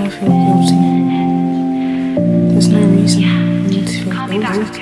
I feel guilty? There's no reason for me to feel guilty.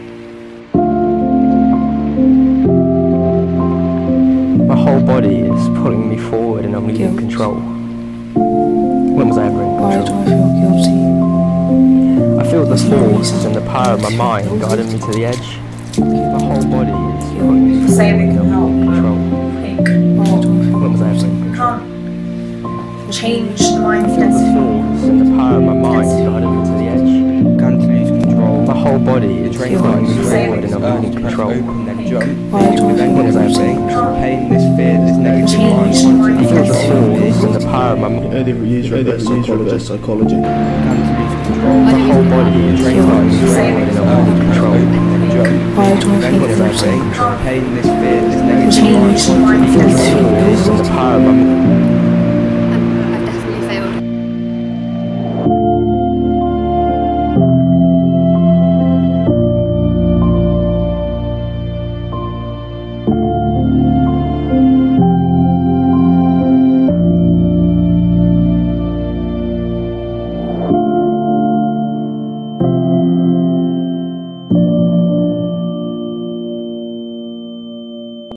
My whole body is pulling me forward and I'm losing control. When was I ever in control? Why do I feel guilty? I feel the force and the power of my mind guiding me to the edge. My whole body is pulling me forward and I'm losing control. When was I ever in control? Change the I mind's feel the force and the power of my mind guiding me to the edge. Began to lose control. My whole body is pulling me forward and I'm losing control. When was I ever in control? Pain, this fear, this negative mind. I feel the force and the power of my mind. Reverse psychology. My whole body is pulling me forward and I'm losing control. Why do I feel When was I ever in guilty? control? Pain, this fear, this negative Change the mind. I feel the force and the power of my mind.